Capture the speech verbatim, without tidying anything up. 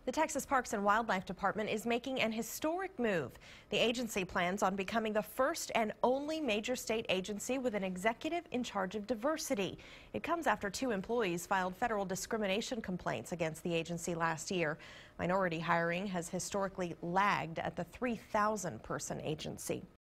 The Texas Parks and Wildlife Department is making an historic move. The agency plans on becoming the first and only major state agency with an executive in charge of diversity. It comes after two employees filed federal discrimination complaints against the agency last year. Minority hiring has historically lagged at the three thousand person agency.